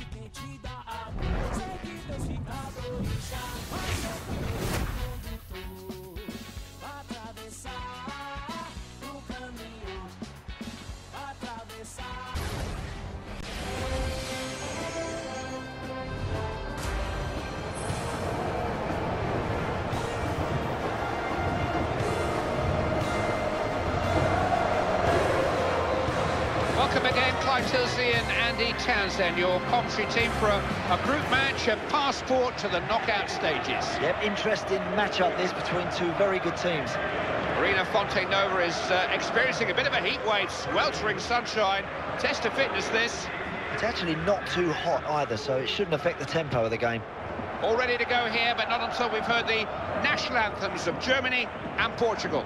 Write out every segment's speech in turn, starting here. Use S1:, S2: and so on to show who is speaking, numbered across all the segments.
S1: Welcome again, Clive Tilsley and Andy Townsend, your commentary team for a group match, a passport to the knockout stages.
S2: Yep, interesting match-up this between two very good teams.
S1: Marina Fonte Nova is experiencing a bit of a heat wave, sweltering sunshine. Test of fitness this.
S2: It's actually not too hot either, so it shouldn't affect the tempo of the game.
S1: All ready to go here, but not until we've heard the national anthems of Germany and Portugal.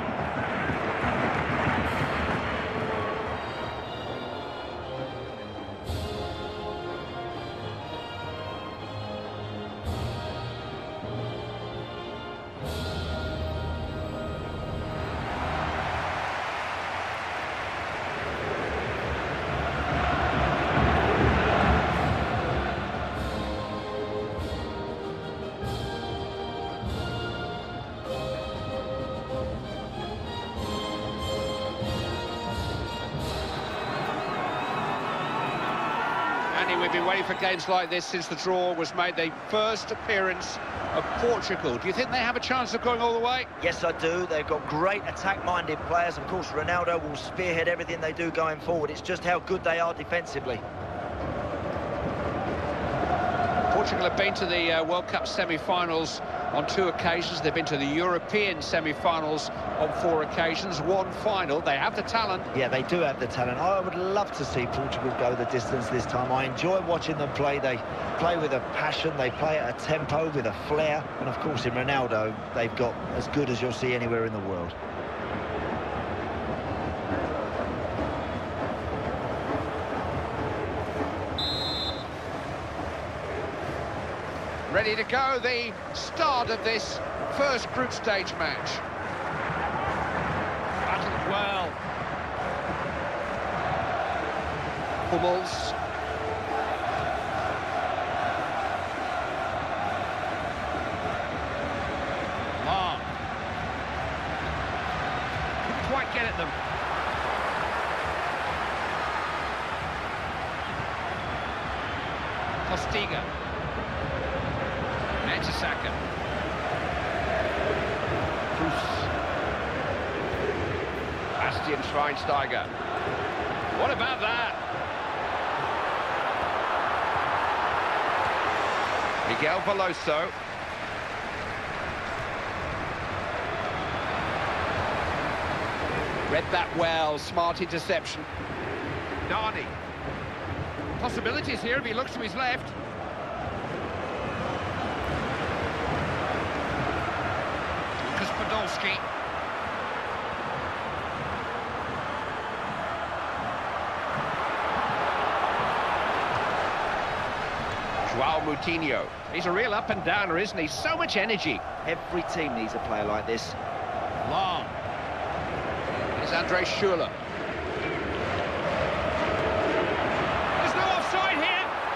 S1: We've been waiting for games like this since the draw was made, the first appearance of Portugal. Do you think they have a chance of going all the way?
S2: Yes, I do. They've got great attack-minded players. Of course, Ronaldo will spearhead everything they do going forward. It's just how good they are defensively.
S1: Portugal have been to the World Cup semi-finals on 2 occasions. They've been to the European semi-finals on 4 occasions, 1 final. They have the talent.
S2: Yeah, they do have the talent. I would love to see Portugal go the distance this time. I enjoy watching them play. They play with a passion. They play at a tempo with a flair. And, of course, in Ronaldo, they've got as good as you'll see anywhere in the world.
S1: Ready to go, the start of this first group stage match. Battled well. Hummels. Long. Couldn't quite get at them. Postiga. Mertesacker. Bastian Schweinsteiger. What about that? Miguel Veloso. Read that well, smart interception. Nani. Possibilities here if he looks to his left. Podolski. João Moutinho. He's a real up and downer, isn't he? So much energy.
S2: Every team needs a player like this.
S1: Long. Here's André Schürrle. There's no offside here.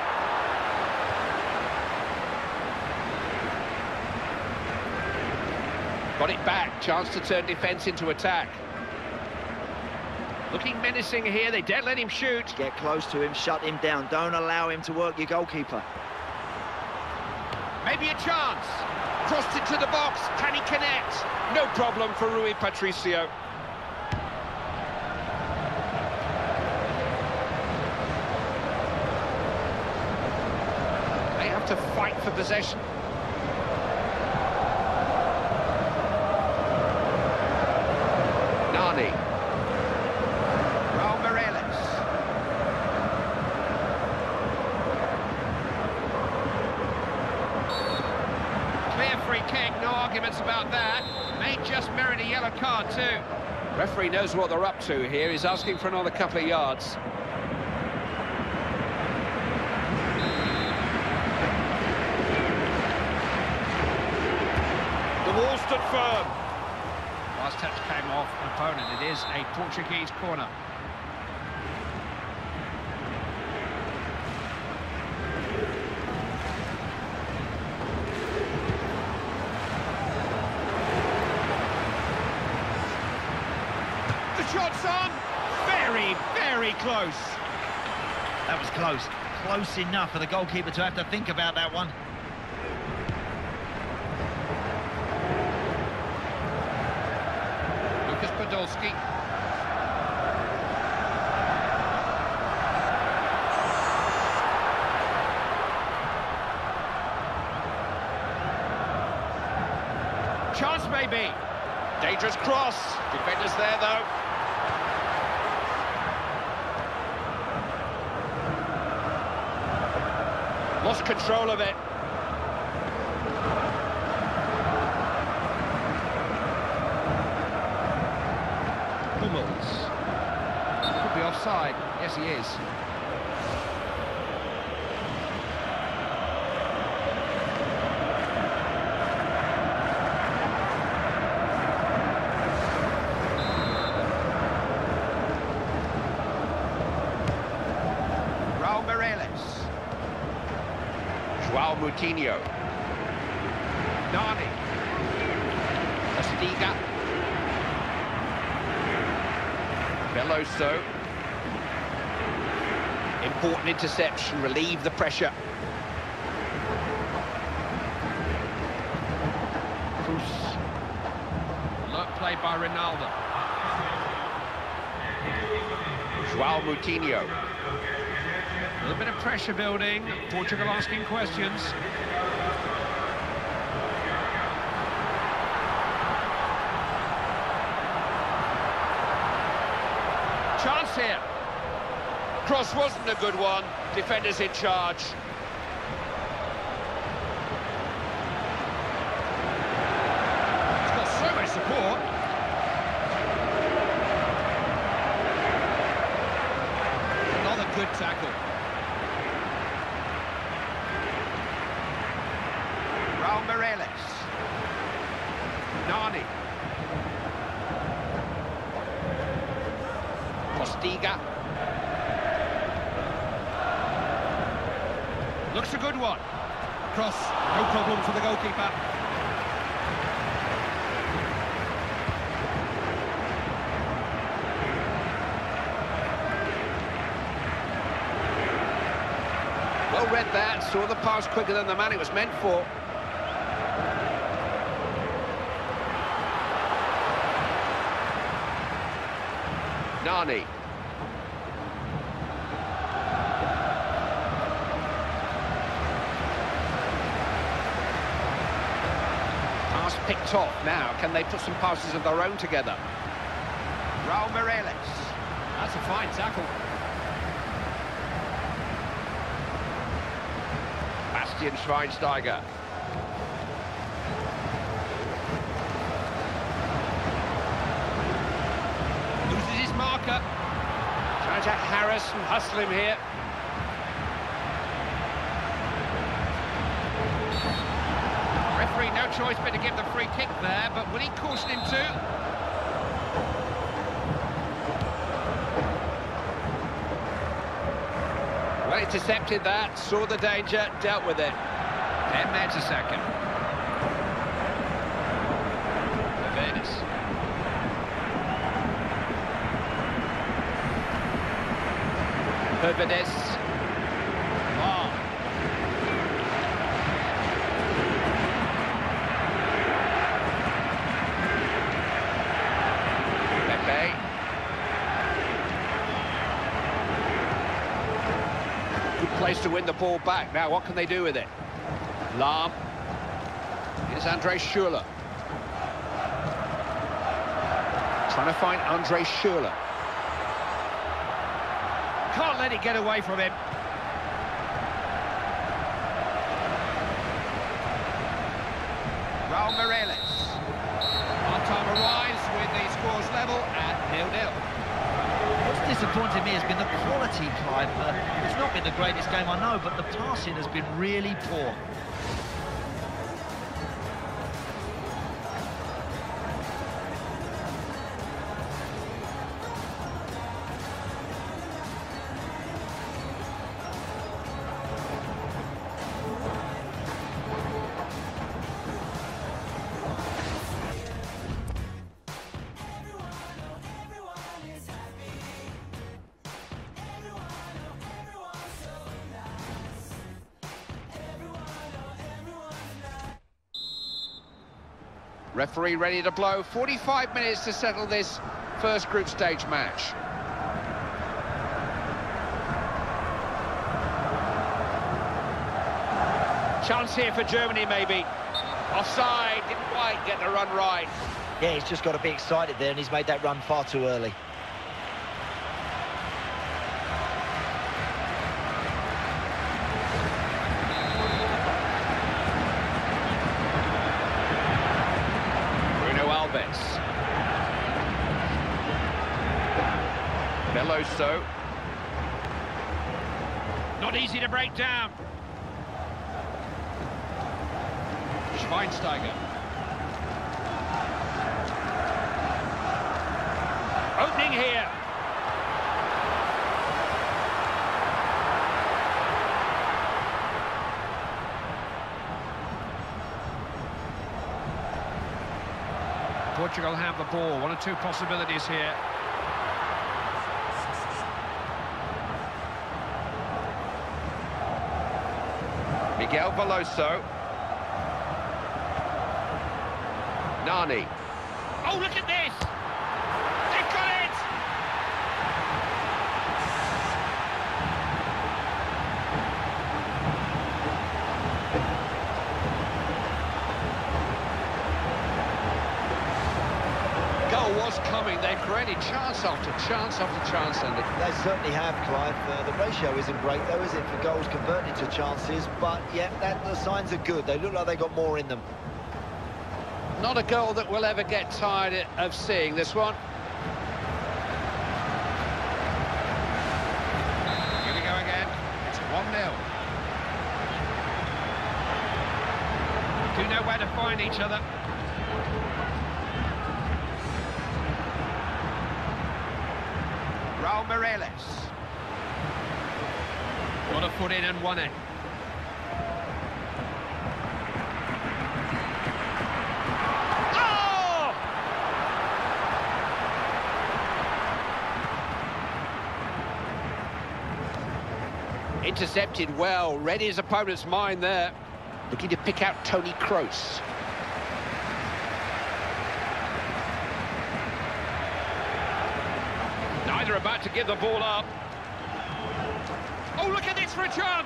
S1: Got it back, chance to turn defence into attack. Looking menacing here, they don't let him shoot.
S2: Get close to him, shut him down, don't allow him to work your goalkeeper.
S1: Maybe a chance. Crossed into the box, can he connect? No problem for Rui Patricio. They have to fight for possession. About that, may just merit a yellow card too. Referee knows what they're up to here. He's asking for another couple of yards. The wall stood firm. Last touch came off opponent. It is a Portuguese corner. It's on! Very, very close.
S2: That was close. Close enough for the goalkeeper to have to think about that one.
S1: Lucas Podolski. Chance maybe. Dangerous cross. Defenders there though. Lost control of it. Hummels. Could be offside. Yes, he is. Raul Meireles. João Moutinho. Nani. Postiga. Veloso. Important interception, relieve the pressure. Cruz. Alert play by Ronaldo. João Moutinho. A little bit of pressure building. Portugal asking questions. Chance here. Cross wasn't a good one. Defenders in charge. It's got so much support. Another good tackle. Raul Meireles. Nani. Postiga. Looks a good one. Cross, no problem for the goalkeeper. Well read that, saw the pass quicker than the man it was meant for. Nani. Pass picked off. Now, can they put some passes of their own together? Raul Meireles. That's a fine tackle. Bastian Schweinsteiger. Loses his marker. Trying to harass and hustle him here. Referee, no choice but to give the free kick there, but will he caution him too? Well, intercepted that, saw the danger, dealt with it. 10 Mertesacker. Awareness. Hervedes. Oh. Pepe. Good place to win the ball back. Now, what can they do with it? Lahm. Here's André Schürrle. Trying to find André Schürrle. Can't let it get away from him. Raul Meireles. Half-time arrives with the scores level at 0-0.
S2: What's disappointed me has been the quality, Clive. It's not been the greatest game, I know, but the passing has been really poor.
S1: Referee ready to blow. 45 minutes to settle this first group stage match. Chance here for Germany, maybe. Offside, didn't quite get the run right.
S2: Yeah, he's just got to be excited there, and he's made that run far too early.
S1: Bruno Alves. Veloso. Not easy to break down. Schweinsteiger. Opening here. Portugal have the ball. One or two possibilities here. Miguel Veloso. Nani. Oh, look at this! They've got it! Goal was coming. They've created chance after chance after chance, and
S2: They certainly have, Clive. The ratio isn't great, though, is it, for goals converted to chances? But, yeah, the signs are good. They look like they've got more in them.
S1: not a goal that we'll ever get tired of seeing, this one. Here we go again. It's 1-0. Do know where to find each other. Raul Meireles. Got a foot in and won it. Oh! Intercepted well, read his opponent's mind there. Looking to pick out Toni Kroos. Neither about to give the ball up. Oh, look at this for a chance!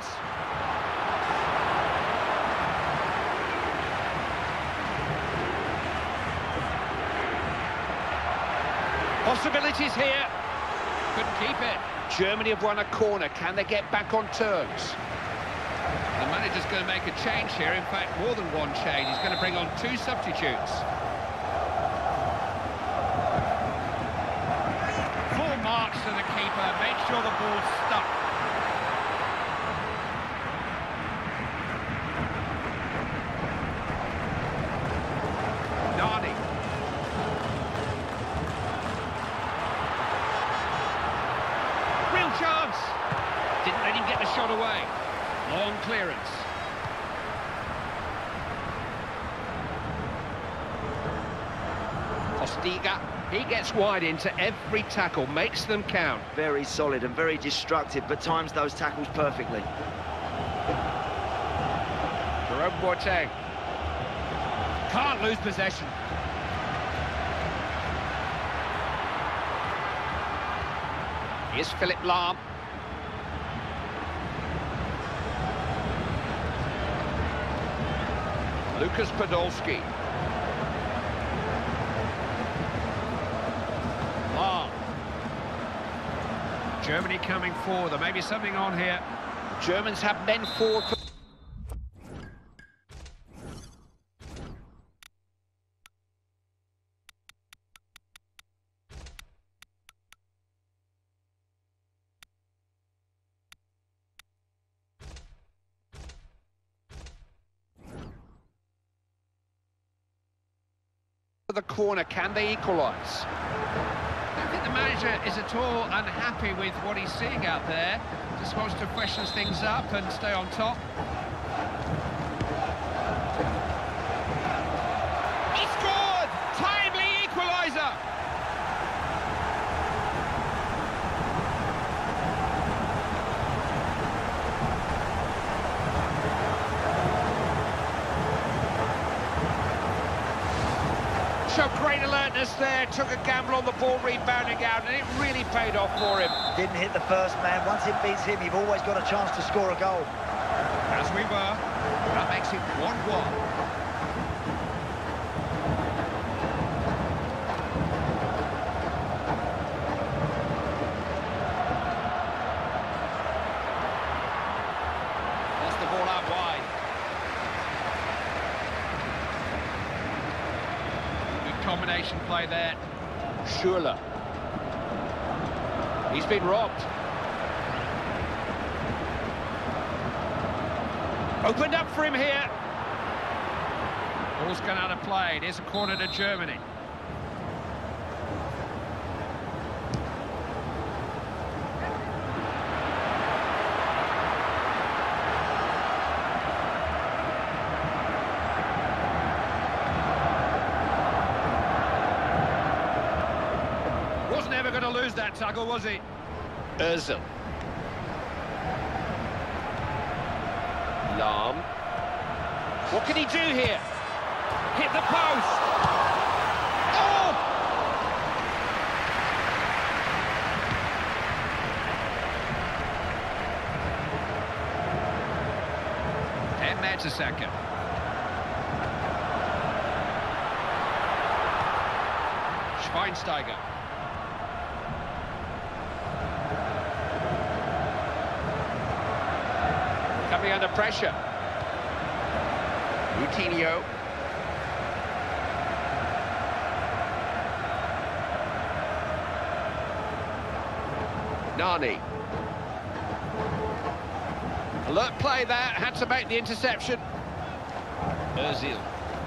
S1: Possibilities here. Couldn't keep it. Germany have won a corner. Can they get back on terms? The manager's going to make a change here. In fact, more than one change. He's going to bring on 2 substitutes. Full marks to the keeper. Make sure the ball's stuck. Nani. Real chance. Didn't let him get the shot away. Long clearance. Postiga, he gets wide into every tackle, makes them count.
S2: Very solid and very destructive, but times those tackles perfectly.
S1: Jerome Boateng. Can't lose possession. Here's Philipp Lahm. Lucas Podolski. Lahm. Germany coming forward. There may be something on here. Germans have men forward for the corner. Can they equalise? I don't think the manager is at all unhappy with what he's seeing out there. Just wants to freshen things up and stay on top. He scored! Timely equaliser! showed great alertness there, took a gamble on the ball rebounding out, and it really paid off for him.
S2: Didn't hit the first man. Once it beats him, you've always got a chance to score a goal.
S1: As we were, that makes it 1-1. Combination play there. Schürrle. He's been robbed. Opened up for him here. Ball's gone out of play. Here's a corner to Germany. Never going to lose that tackle, was he? Özil. Lahm. What can he do here? Hit the post! Oh! And Mertesacker. Schweinsteiger. Coming under pressure. Coutinho. Nani. Alert play there, had to make the interception. Özil.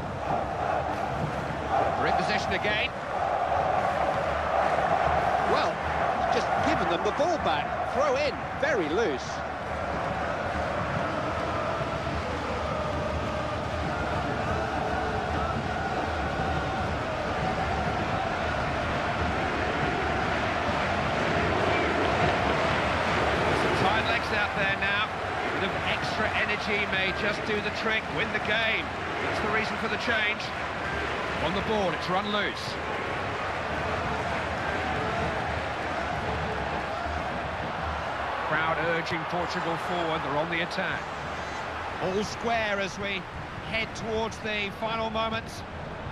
S1: We're in possession again. Well, just given them the ball back. Throw in, very loose. Out there now, a bit of extra energy may just do the trick, win the game. That's the reason for the change. On the board, it's run loose. Crowd urging Portugal forward, they're on the attack. All square as we head towards the final moments.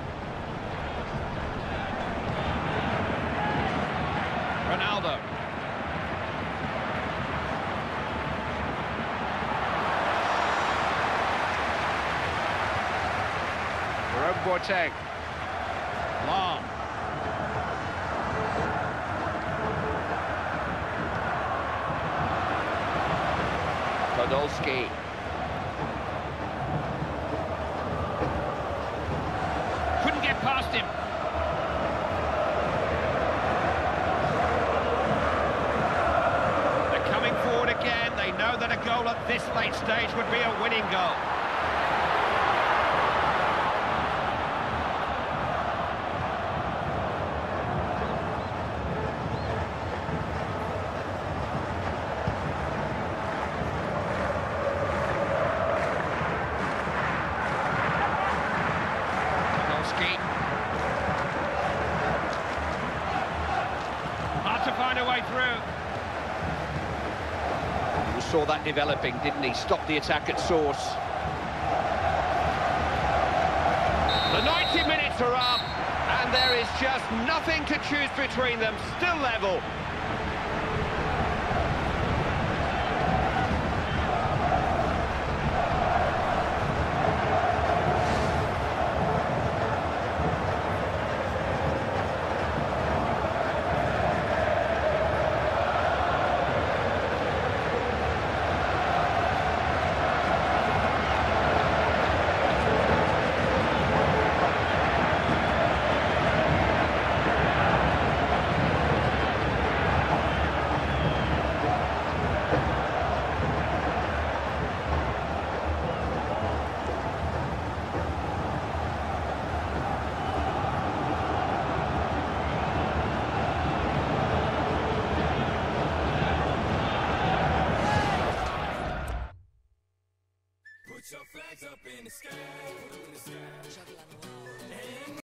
S1: Ronaldo. Boateng. Lahm. Podolski. Couldn't get past him. They're coming forward again. They know that a goal at this late stage would be a winning goal. Hard to find a way through. You saw that developing, didn't he? Stopped the attack at source. The 90 minutes are up, and there is just nothing to choose between them. Still level.
S3: Put your flags up in the sky.